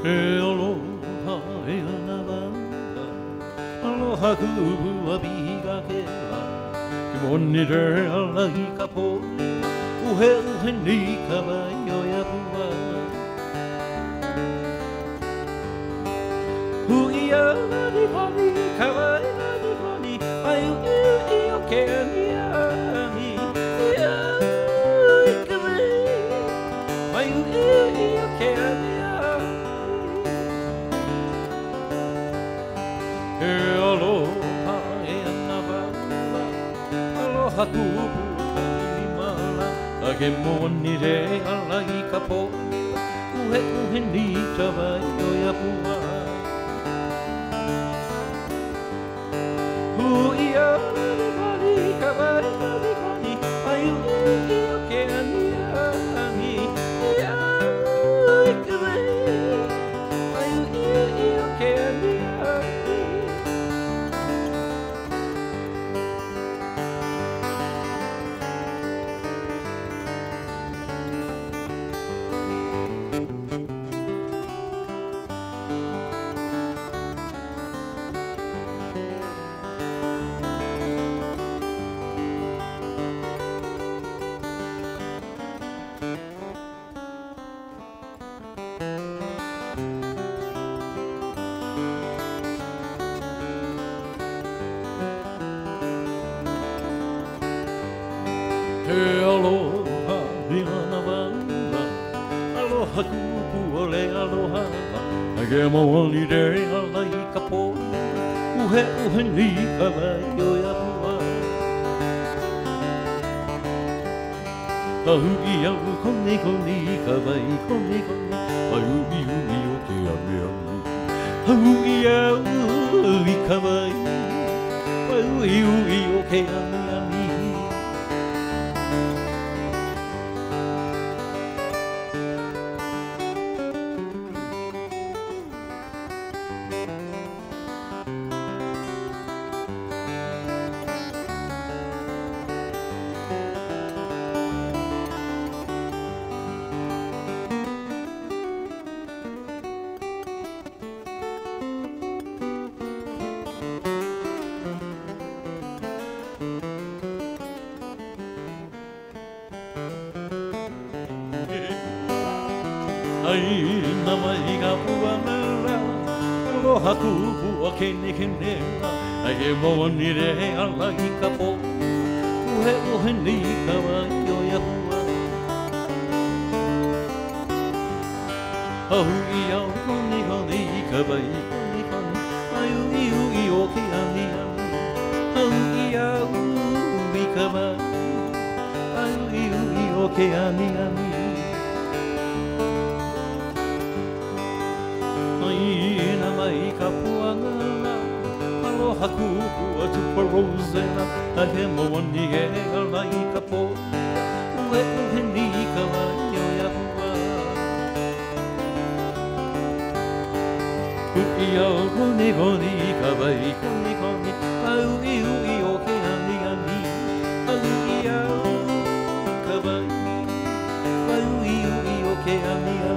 E aloha e anawanga, aloha ku'u a biga ke la. Ke moni re ala I ka pō, uhe uhe ni ka wai o ia pua. Hui a ni pani, ka wai ni pani, ai I o ke aniani. Ia I ka wai, ai I o ke aniani. E aloha e anawanga, aloha ku'u I mala, a ke moni re ala I ka pō, uhe uhe ni ka wai o ia pua. Hui a ni pani, ka wai ni pani, ai I o ke aniani. Ia I ka wai, ai I o ke aniani. E aloha I anawanga, aloha kupu ole aloha. A ke moni re ala I ka pō, uhe uhe ni ka wai o ia pua. A hui au koni koni ka wai koni koni, a hui hui o ke amiani. A hui au I ka wai, a hui hui o ke amiani. Ai na mai ka pua mera, aloha kupu a kene kene la. Ai ke moni re ala I ka pō, uhe uhe ni ka wai o ia pua. A hui au koni koni ka wai koni koni, ai ui ui o ke aniani. A hui au I ka wai, ai ui ui o ke aniani. Ina mai ka puanga, aloha kupu a tupa rosena, a he moni e ala I ka pō, uhe uhe ni ka wai o ia pua. Hui au koni koni ka wai koni koni, a ui ui o ke aniani. A ui au ka wai, a ui ui o ke aniani.